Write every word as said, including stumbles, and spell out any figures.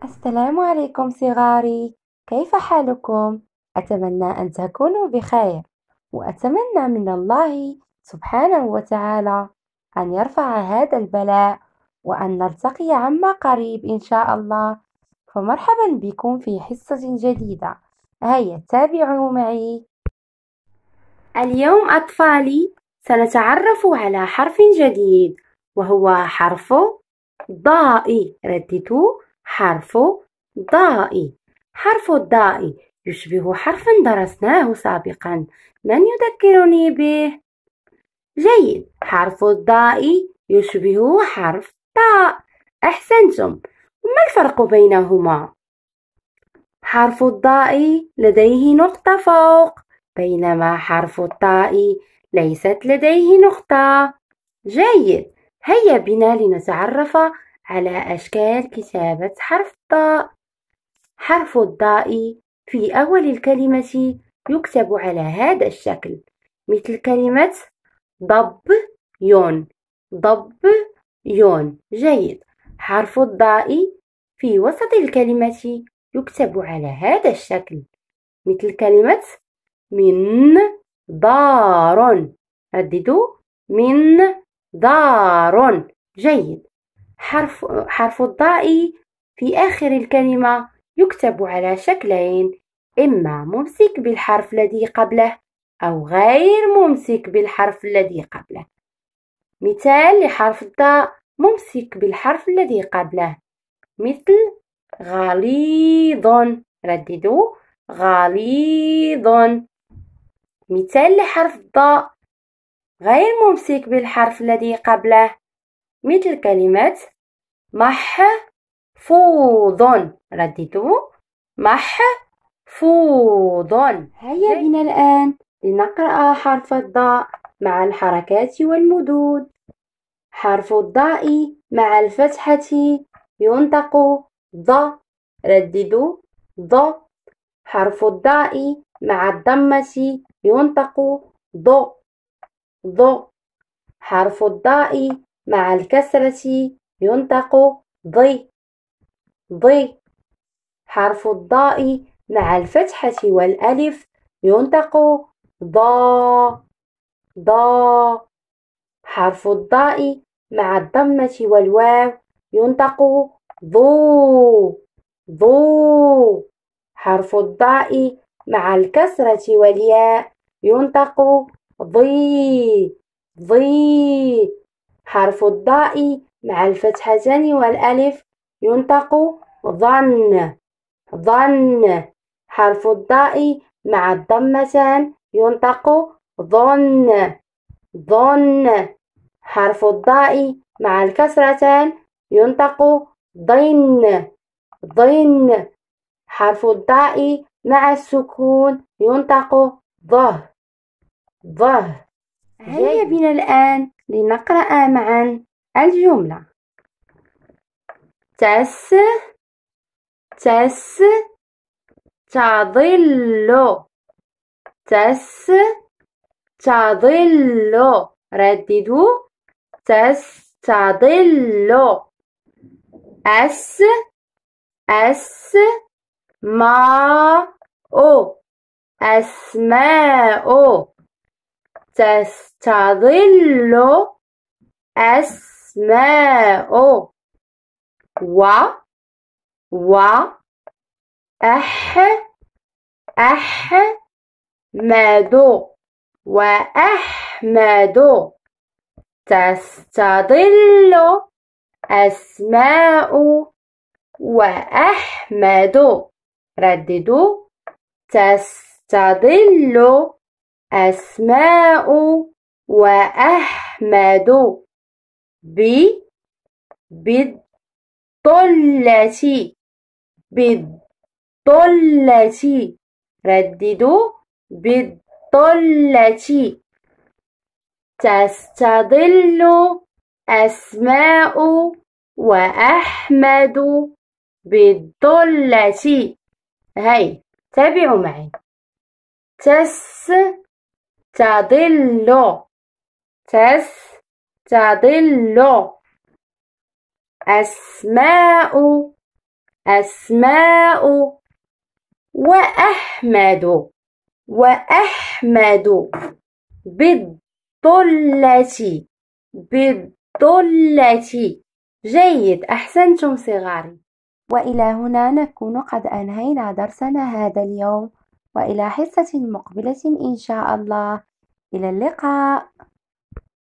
السلام عليكم صغاري، كيف حالكم؟ أتمنى أن تكونوا بخير، وأتمنى من الله سبحانه وتعالى أن يرفع هذا البلاء وأن نلتقي عما قريب إن شاء الله. فمرحبا بكم في حصة جديدة. هيا تابعوا معي. اليوم أطفالي سنتعرف على حرف جديد، وهو حرف ضاء. رددوا: حرف ضاء. حرف الضاء يشبه حرفا درسناه سابقا. من يذكرني به؟ جيد، حرف الضاء يشبه حرف طاء. أحسنتم. ما الفرق بينهما؟ حرف الضاء لديه نقطة فوق، بينما حرف الطاء ليست لديه نقطة. جيد، هيا بنا لنتعرف على أشكال كتابة حرف الضاء. حرف الضاء في أول الكلمة يكتب على هذا الشكل، مثل كلمة ضب يون. ضب يون. جيد، حرف الضاء في وسط الكلمة يكتب على هذا الشكل، مثل كلمة من دار. رددوا: من دار. جيد، حرف حرف الضاء في آخر الكلمة يكتب على شكلين، إما ممسك بالحرف الذي قبله أو غير ممسك بالحرف الذي قبله. مثال لحرف الضاء ممسك بالحرف الذي قبله، مثل غليظ. رددوا: غليظ. مثال لحرف الضاء غير ممسك بالحرف الذي قبله، مثل كلمة محفوظ. رددوا: محفوظ. هيا بنا الآن لنقرأ حرف الضاء مع الحركات والمدود. حرف الضاء مع الفتحة ينطق ض. رددوا: ض. حرف الضاء مع الضمة ينطق ض. ض. حرف الضاء مع الكسرة ينطق ض. ض. حرف الضاء مع الفتحة والألف ينطق ضا. ضا. حرف الضاء مع الضمة والواو ينطق ضو. ضو. حرف الضاء مع الكسرة والياء ينطق ضي. ضي. حرف الضاء مع الفتحتين والألف ينطق ظن. ظن. حرف الضاء مع الضمتان ينطق ظن. ظن. حرف الضاء مع الكسرتان ينطق ضن. ضن. حرف الضاء مع السكون ينطق ظه. ظه. هيا بنا الآن لنقرأ معا الجملة. تس تس تظل. تس تظل. رددوا: تستظل. أس أس ماء. أسماء. تستظل أسماء. و و أح أح مد وأحمد. تستظل أسماء وأحمد. رددوا: تستظل أسماء وأحمد. ب بالضلة. بالضلة. رددوا: بالضلة. تستظل أسماء وأحمد بالضلة. هاي تابعوا معي. تس تظل. تس تظل أسماء أسماء وأحمد وأحمد بالضلة بالضلة. جيد، أحسنتم صغاري. وإلى هنا نكون قد أنهينا درسنا هذا اليوم، وإلى حصة مقبلة إن شاء الله. إلى اللقاء.